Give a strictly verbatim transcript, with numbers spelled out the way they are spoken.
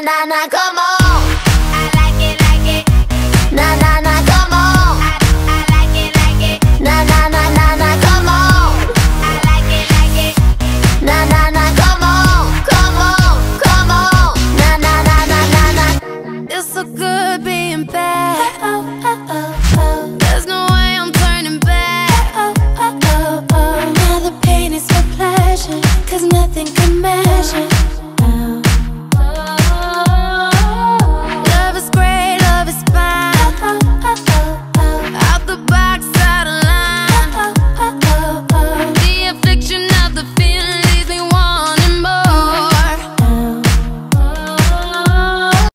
na na, come on. I like it, like it. Na na